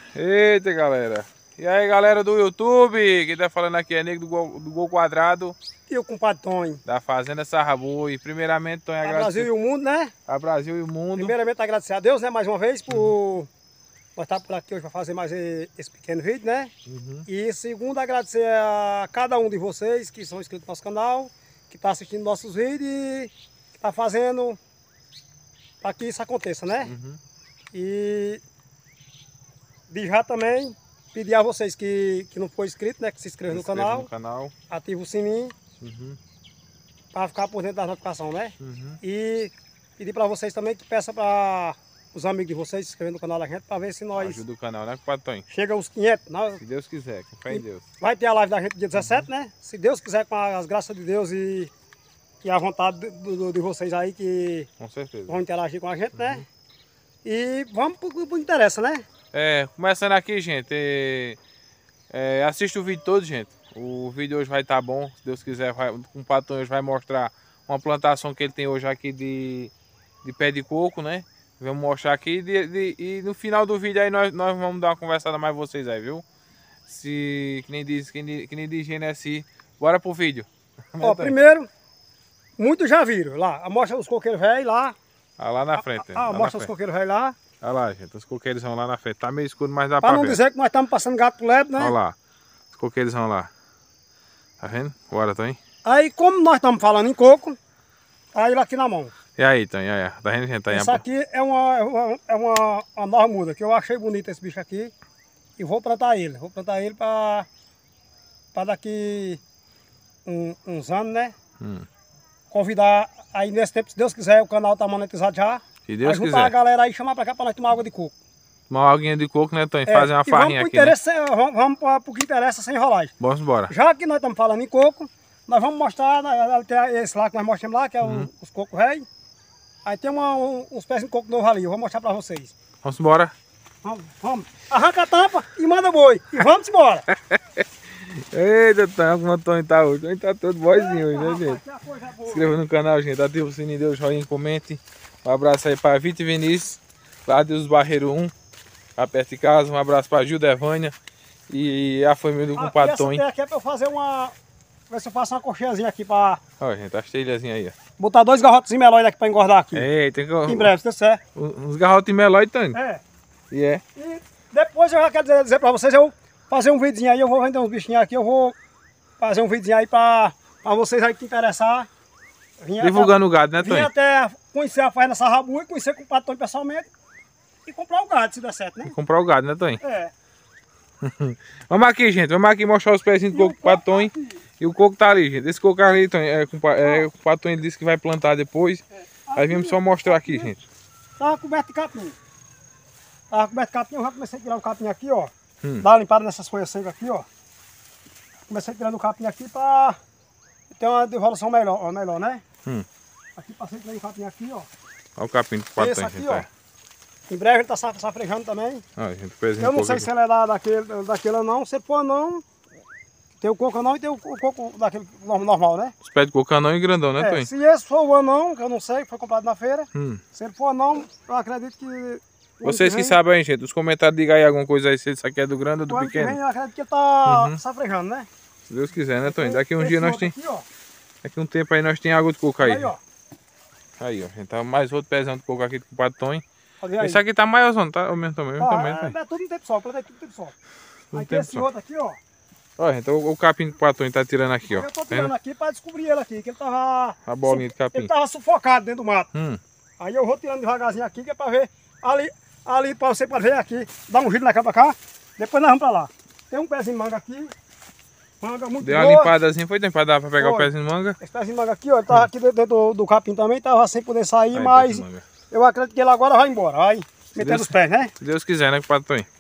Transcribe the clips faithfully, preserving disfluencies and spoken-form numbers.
Eita, galera. E aí, galera do YouTube, quem tá falando aqui é Nego do Gol, do Gol Quadrado. E o compadre Tonho. Da Fazenda Sarrabui. Primeiramente, Tonho, A agradecer. Brasil e o mundo, né? A Brasil e o mundo. Primeiramente, agradecer a Deus, né? Mais uma vez, por uhum. nós estar por aqui hoje para fazer mais esse pequeno vídeo, né? Uhum. E segundo, agradecer a cada um de vocês que são inscritos no nosso canal, que está assistindo nossos vídeos e que está fazendo para que isso aconteça, né? Uhum. E de já também pedir a vocês que, que não for inscrito, né? Que se inscrevam no canal, no canal, ativa o sininho, uhum. para ficar por dentro da notificação, né? Uhum. E pedir para vocês também que peça para os amigos de vocês se inscreverem no canal da gente para ver se nós... Ajuda o canal, né, compadre Tonho? Chega aos quinhentos. Nós... Se Deus quiser, com fé em Deus. Vai ter a live da gente dia dezessete, uhum. né? Se Deus quiser, com as graças de Deus e, e a vontade de, de, de vocês aí que com certeza. Vão interagir com a gente, uhum. né? E vamos pro que interessa, né? É, começando aqui, gente, é, é, assista o vídeo todo, gente. O vídeo hoje vai estar tá bom, se Deus quiser, vai, o compadre Tonho hoje vai mostrar uma plantação que ele tem hoje aqui de, de pé de coco, né? Vamos mostrar aqui de, de, e no final do vídeo aí nós, nós vamos dar uma conversada mais vocês aí, viu? Se, que nem diz, que nem, que nem diz G N S I. Bora pro vídeo. Ó, primeiro, muitos já viram lá, mostra os coqueiros velhos lá. Ah, lá na frente. Ah, mostra os coqueiros velhos lá. Olha lá, gente, os coqueiros vão lá na frente. Tá meio escuro, mas dá pra pra não ver. dizer que nós estamos passando gato lebre, né? Olha lá, os coqueiros vão lá. Tá vendo? Bora, Tonho. Aí, como nós estamos falando em coco, aí ele aqui na mão. E aí, Tonho, aí, tá vendo, gente? Tá Isso aqui é uma, é uma, é uma, uma nova muda, que eu achei bonito esse bicho aqui. E vou plantar ele. Vou plantar ele pra, pra daqui um, uns anos, né? Hum. Convidar aí nesse tempo, se Deus quiser, o canal tá monetizado já. Se Deus aí quiser. A galera aí chamar pra cá pra nós tomar água de coco. Uma aguinha de coco, né, Tonho? É, fazer uma farrinha aqui, né? Sem, vamos vamos para o que interessa sem enrolagem. Vamos embora. Já que nós estamos falando em coco, nós vamos mostrar, tem esse lá que nós mostramos lá, que é hum. o, os cocos velhos. Aí tem uma, um, uns pés de coco novo ali, eu vou mostrar para vocês. Vamos embora. Vamos, vamos. Arranca a tampa e manda boi. E vamos embora. Eita, como o Tonho tá hoje. O Tonho tá todo boizinho hoje, né, gente? Se inscreva no canal, gente. Ativa o sininho, dê o joinha, comente. Um abraço aí para Vitor e Vinícius, lá dos Barreiros um, lá perto de casa. Um abraço para Gil Devânia e a família do compadre Tonho. Essa aqui é para eu fazer uma... Ver se eu faço uma coxinhazinha aqui para... Olha, gente, as telhazinhas aí, ó. Botar dois garrotes de melóide aqui para engordar aqui. É, tem que... Em breve, se der certo. Uns garrotes de melóide, Tonho. É. E é. E depois eu já quero dizer, dizer para vocês, eu fazer um videozinho aí, eu vou vender uns bichinhos aqui, eu vou fazer um videozinho aí para vocês aí que interessar. Divulgando o gado, né, Tonho? Vim até conhecer a Fazenda Sarrabui, conhecer com o compadre Tonho pessoalmente e comprar o gado, se der certo, né? E comprar o gado, né, Tonho? É. Vamos aqui, gente, vamos aqui mostrar os pezinhos do coco do compadre Tonho. E o coco tá ali, gente. Esse coco ali, Tonho, é, é, o compadre Tonho disse que vai plantar depois. É. Aí viemos só mostrar aqui, aqui, gente. Tava coberto de capim. Tava coberto de capim, eu já comecei a tirar o capim aqui, ó. Hum. Dar uma limpada nessas folhas secas aqui, ó. Comecei tirando o capim aqui pra ter uma devolução melhor, ó, melhor, né? Hum. Aqui passei tirando o capim aqui, ó. Olha o capim do compadre Tonho, gente. Ó. Em breve ele tá safrejando também. Ah, gente, pezinho eu não sei aqui. se ele é da, daquele, daquele ou não. Se for não, tem o coco anão e tem o, o coco daquele normal, né? Os pés de coco anão e grandão, né, é, Tonho? Se esse for o anão, que eu não sei, que foi comprado na feira. Hum. Se ele for anão, eu acredito que... Vocês que, que sabem aí, gente, os comentários, digam aí alguma coisa aí, se isso aqui é do grande ou do pequeno. Vem, eu acredito que ele tá uhum. safrejando, né? Se Deus quiser, né, Tonho? Daqui um dia nós tem... Aqui, daqui um tempo aí nós tem água de coco aí. Aí, ó. Aí, ó, gente, tá mais outro pezão de coco aqui do compadre Tonho. Esse aqui tá maiorzão, tá? O mesmo tamanho, ah, também, é, é tudo em tempo só, plantei tudo em tempo só. Tudo aí tem esse só. Outro aqui, ó. Olha, gente, o, o capim do compadre Tonho tá tirando aqui, ó. Eu tô tirando aqui pra descobrir ele aqui, que ele tava... A bolinha de capim. Ele tava sufocado dentro do mato. Hum. Aí eu vou tirando devagarzinho aqui, que é pra ver... Ali, ali pra você pra ver aqui, dá um giro na cá pra cá, depois nós vamos pra lá. Tem um pezinho de manga aqui. Manga muito Deu boa. uma limpadazinha, foi tempo pra dar pra pegar foi. O pezinho de manga? Esse pezinho de manga aqui, ó, ele tava hum. aqui dentro do, do capim também, tava sem poder sair, aí, mas eu acredito que ele agora vai embora, vai metendo os pés, né? Se Deus quiser, né, compadre Tonho?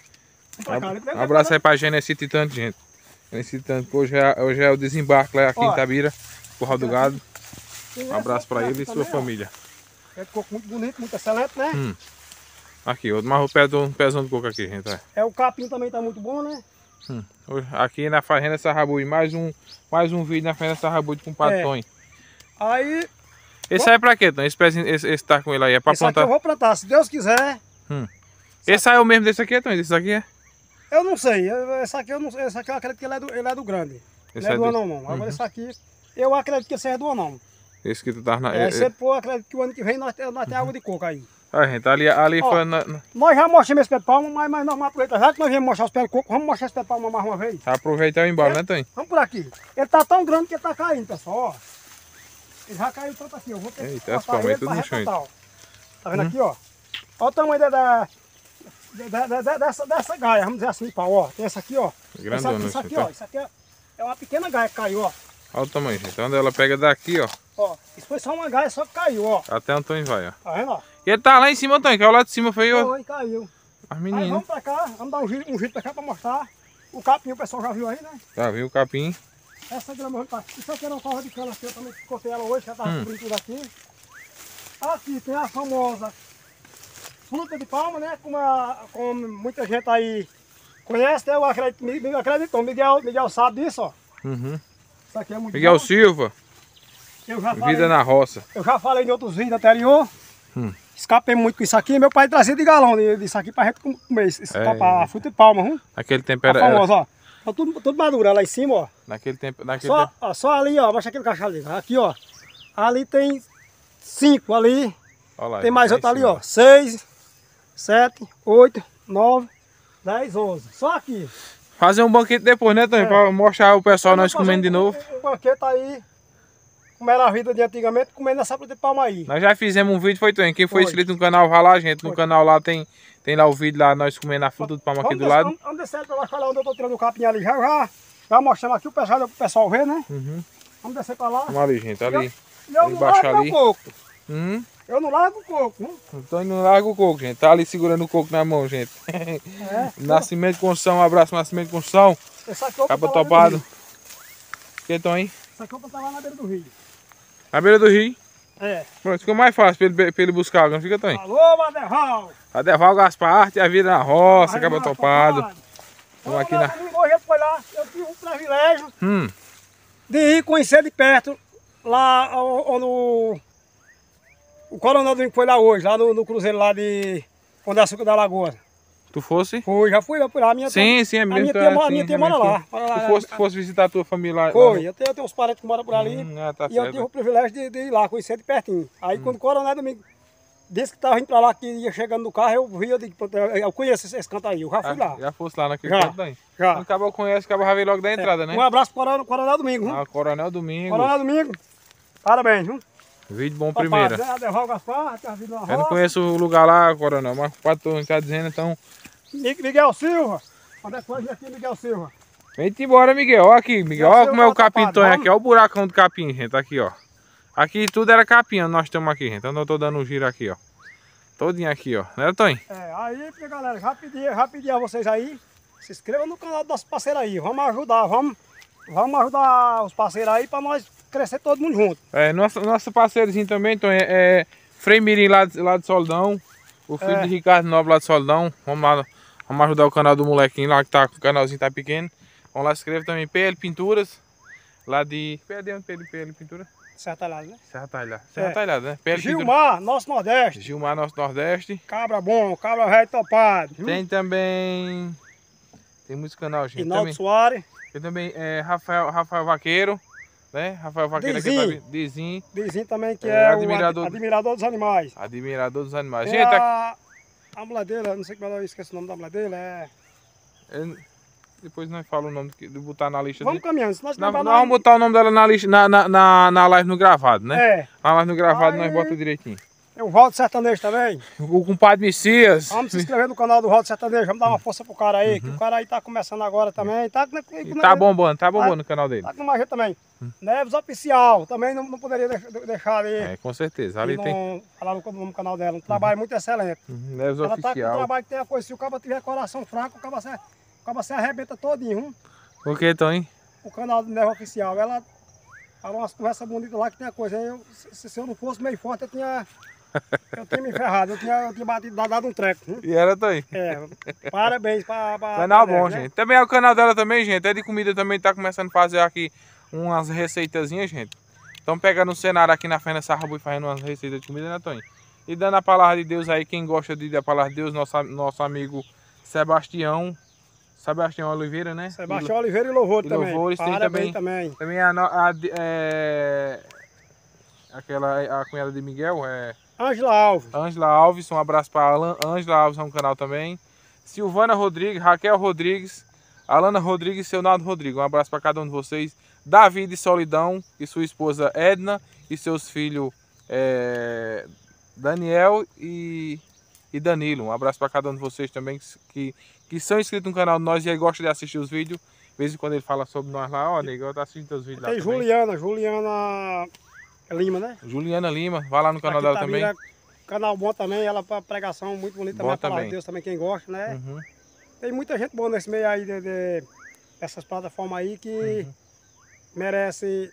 Um abraço aí pra Genesi Titante, gente. Genesi Titante, hoje é, hoje é o desembarque lá aqui ó, em Itabira, Curral do Gado. Um abraço pra ele e sua família. É de coco muito bonito, muito excelente, né? Hum. Aqui, outro mais o pé do, um pezão de coco aqui, gente. É. é, o capim também tá muito bom, né? Hum. Aqui na Fazenda Sarrabui, mais um, mais um vídeo na Fazenda Sarrabui com o compadre é. Tonho. Aí... Esse aí é pra quê, Tonho? Esse, esse, esse tá com ele aí, é pra esse plantar? Aqui eu vou plantar, se Deus quiser. Hum. Esse aí é o mesmo desse aqui, Tonho? Esse aqui é? Eu não sei. Esse aqui eu não sei. Esse aqui eu acredito que ele é do, ele é do grande. Esse não é do anão, não. Agora uhum. esse aqui, eu acredito que esse é do anão. Esse que tu tá na... É, esse é, eu acredito que o ano que vem nós, nós temos água de coco aí. Ah, gente, ali, ali ó, foi... Na... Nós já mostramos esse pé de palma, mas, mas nós vamos aproveitar. Já que nós viemos mostrar os pés de coco, vamos mostrar esse pé de palma mais uma vez. Aproveitar e ir embora, é, né, Tonho? Vamos por aqui. Ele tá tão grande que ele tá caindo, pessoal, ó. Ele já caiu tanto aqui, eu vou ter Eita, que cortar ele tudo no chão. Tá vendo hum. aqui, ó? Olha o tamanho da, da, da, da, da, dessa, dessa gaia, vamos dizer assim, pau, ó. Tem essa aqui, ó. Grandona, essa aqui, ó. Isso aqui é, é uma pequena gaia que caiu, ó. Olha o tamanho, gente. Então ela pega daqui, ó. Ó, isso foi só uma gaia, só que caiu, ó. Até o Antônio vai, ó. Tá vendo, ó? E ele tá lá em cima, Antônio, que é o lado de cima, foi, ó. Foi, caiu. As meninas. Aí vamos pra cá, vamos dar um giro, um giro pra cá pra mostrar. O capim o pessoal já viu aí, né? Já viu o capim. Essa grama, tá. Isso aqui era uma corda de cana que eu também cortei ela hoje, já tava hum. cobrindo tudo aqui. Aqui tem a famosa fruta de palma, né? Como, a, como muita gente aí conhece, né? Eu acredito, Miguel acreditou, Miguel, Miguel sabe disso, ó. Uhum. Isso aqui é muito Miguel bom. Silva. Eu já falei, Vida na roça. Eu já falei em outros vídeos anteriores. Hum. Escapei muito com isso aqui. Meu pai trazia de galão disso aqui pra gente comer. Esse, é. A fruta de palma, hum? Aquele tempo era... A famosa, ó. Tá tudo, tudo madura lá em cima, ó. Naquele tempo... Naquele só, tempo... Ó, só ali, ó. Mostra aquele cachorro ali. Aqui, ó. Ali tem cinco ali. Lá, tem mais outro ali, ó. Seis, sete, oito, nove, dez, onze. Só aqui. Fazer um banquete depois, né, Tonho? É. Pra mostrar o pessoal nós comendo um, de novo. Um, um banquete aí. Como era a vida de antigamente, comendo essa fruta de palma aí. Nós já fizemos um vídeo, foi, Tonho? Quem foi, foi inscrito no canal, vai lá, gente. No foi. canal lá tem, tem lá o vídeo lá, nós comendo a fruta de palma vamos aqui do lado. Vamos descer pra lá, falar onde eu tô tirando o capim ali. Já, já, já mostrando aqui o pessoal, o pessoal ver, né? Uhum. Vamos descer pra lá. Vamos ali, gente, ali. E eu, eu não largo ali. o coco. Hum? Eu não largo o coco. Hum? O Tonho não larga o coco, gente. Tá ali segurando o coco na mão, gente. É. Nascimento de Construção, um abraço, Nascimento de Construção. Acaba topado. Que, Tonho? Essa copa tá lá na beira do rio. Na beira do rio? É. Pronto, fica mais fácil pra ele, pra ele buscar água, não fica, Tonho? Alô, Adeval! Adeval Gaspar, arte, a vida na roça, acaba topado. Estamos aqui na... Hoje foi lá, eu tive um privilégio hum. de ir conhecer de perto, lá no... O Coronel Domingo foi lá hoje, lá no, no cruzeiro lá de Pão de Açúcar da Lagoa. Tu fosse? Fui, já fui lá por lá. A minha sim, tia, sim, é mesmo. A minha tia, é, a minha tia mora lá. Tu lá, fosse, tu fosse visitar a tua família lá? Foi, eu tenho, eu tenho uns parentes que moram por ali. Hum, ah, tá e certo. eu tive o privilégio de, de ir lá, conhecer de pertinho. Aí hum. quando o Coronel Domingo disse que estava indo pra lá, que ia chegando no carro, eu vi, eu digo, eu conheço esse, esse canto aí, eu já fui ah, lá. Já fosse lá naquele já, canto aí? Já. Quando acabou conhece, acabou já veio logo da entrada, é. né? Um abraço para o Coronel Domingo. Ah, Coronel Domingo. Coronel Domingo, parabéns, viu? Vídeo bom primeiro. Né? Adeval Gaspar, a vida na roça. Eu não conheço o lugar lá, Coronel, mas o patrão está dizendo, então... Miguel Silva. Onde é que foi aqui, Miguel Silva? Vem embora, Miguel. Olha aqui, Miguel. Olha como é o capim Tonho aqui. Olha o buracão do capim, gente. Aqui, ó. Aqui tudo era capim, nós estamos aqui, gente. Então eu tô dando um giro aqui, ó. Todinho aqui, ó. Né, Tonho? É, aí, galera, já pedi, já pedi a vocês aí. Se inscrevam no canal dos nossos parceiros aí. Vamos ajudar, vamos, vamos ajudar os parceiros aí para nós crescer todo mundo junto. É, nosso, nosso parceirozinho também, Tonho, é, é Frei Mirim lá, lá de Soldão. O filho é. de Ricardo Nobre lá de Soldão. Vamos lá. Vamos ajudar o canal do molequinho lá, que tá, o canalzinho tá pequeno. Vamos lá, se inscreve também, P L Pinturas. Lá de... Perdeu onde P L Pintura? Serra Talhada, né? Serra Talhada. Serra é. Talhada, né? P L Gilmar, Pintura. Nosso Nordeste. Gilmar, Nosso Nordeste. Cabra bom, cabra velho topado. Viu? Tem também... Tem muitos canais, gente. Rinaldo Soares. Tem também é, Rafael, Rafael Vaqueiro. Né? Rafael Vaqueiro aqui tá... Dizinho. Dizinho também, que é, é admirador... o ad, admirador dos animais. Admirador dos animais. Tem gente, a... A mulher dele, não sei como eu esqueci o nome da mulher dele, é... é... Depois nós falamos o nome de botar na lista. Vamos caminhando, se nós não, nós vamos botar o nome dela na lista, na, na, na, na live no gravado, né? É. Na live no gravado aí, nós bota direitinho. Tem o Valdo Sertanejo também. O compadre Messias. Vamos se inscrever no canal do Valdo Sertanejo, vamos dar uma força pro cara aí, uhum. que o cara aí tá começando agora também. Tá, e tá bombando, tá bombando tá, o canal dele. Tá com uma gente também. Hum. Neves Oficial, também não, não poderia deixar ali. É, com certeza. Ali não, tem. Falar no, no canal dela, um trabalho uhum. muito excelente. Uhum. Neves Ela Oficial. Ela tá com um trabalho que tem a coisa, se o cara tiver coração fraco, o cara se, o cara se arrebenta todinho. Hum? O que, Tonho? O canal do Neves Oficial, ela fala umas conversas bonitas lá que tem a coisa. Eu, se, se eu não fosse meio forte, eu tinha. Eu tinha me ferrado, eu tinha, eu tinha batido, dado um treco. Hum? E era, Tonho? É, parabéns para pra canal bom, né? gente. Também é o canal dela também, gente. É de comida também, tá começando a fazer aqui umas receitazinhas, gente. Estamos pegando o cenário aqui na Fena Sarrabu e fazendo umas receitas de comida, né, Tonho? E dando a palavra de Deus aí, quem gosta de da palavra de Deus, nosso, nosso amigo Sebastião. Sebastião Oliveira, né? Sebastião e, Oliveira e Louvor e também. Louvores tem também. também. Também a, a, é, aquela, a cunhada de Miguel, é... Ângela Alves. Ângela Alves, um abraço para Ângela Alves, é um canal também. Silvana Rodrigues, Raquel Rodrigues, Alana Rodrigues e Leonardo Rodrigues. Um abraço para cada um de vocês. Davi de Solidão e sua esposa Edna e seus filhos é, Daniel e, e Danilo. Um abraço para cada um de vocês também que, que são inscritos no canal de nós e aí gostam de assistir os vídeos. De vez em quando ele fala sobre nós lá, ó, nego, eu tô assistindo os vídeos lá. Tem também. Juliana, Juliana Lima, né? Juliana Lima, vai lá no canal Aqui dela tá também. Vira, canal bom também, ela para pregação muito bonita também, a palavra de Deus também, quem gosta, né? Uhum. Tem muita gente boa nesse meio aí, de, de, dessas plataformas aí que uhum. merece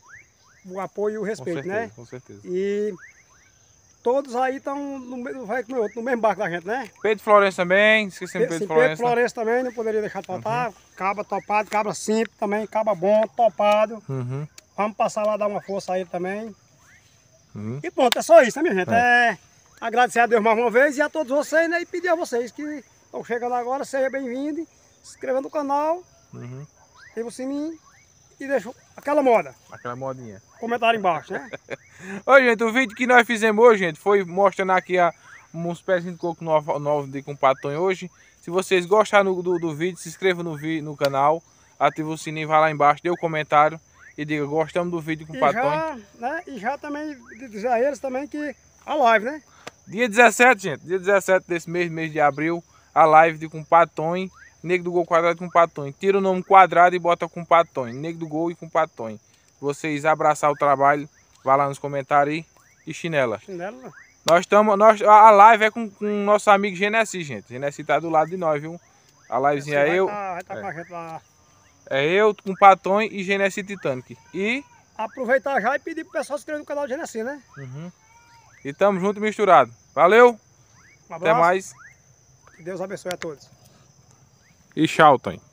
o apoio e o respeito, com certeza, né? Com certeza. E todos aí estão no, no, no mesmo barco da gente, né? Pedro Florença também, esquecendo Pedro Sim, Florença. Pedro Florença também, não poderia deixar de faltar. Uhum. Cabra topado, cabra simples também, cabra bom, topado. Uhum. Vamos passar lá, dar uma força a ele também. Uhum. E pronto, é só isso, né, minha gente? É. É agradecer a Deus mais uma vez e a todos vocês, né? E pedir a vocês que estão chegando agora, seja bem-vindo, se inscreva no canal, uhum. ativa o sininho e deixa aquela moda. Aquela modinha. Comentário embaixo, né? Oi, gente, o vídeo que nós fizemos hoje, gente, foi mostrando aqui a, uns pezinhos de coco novos novo de com patonho hoje. Se vocês gostaram do, do vídeo, se inscreva no, no canal, ativa o sininho, vai lá embaixo, dê o um comentário e diga, gostamos do vídeo com e patonho. Já, né, e já também dizer a eles também que a live, né? Dia dezessete, gente, dia dezessete desse mês, mês de abril, a live de com patonho, Nego do Gol quadrado com patonho. Tira o nome quadrado e bota com patonho. Nego do Gol e com patonho. Vocês abraçar o trabalho, vá lá nos comentários aí e chinela. Chinela. Nós estamos, nós, a live é com o nosso amigo Genesi, gente. Genesi tá do lado de nós, viu? A livezinha é eu. Tá, vai tá é. com a gente lá. É eu com patonho e Genesi Titanic. E aproveitar já e pedir pro pessoal se inscrever no canal do Genesi, né? Uhum. E tamo junto misturado. Valeu! Um até mais. Que Deus abençoe a todos. E tchau, Tony.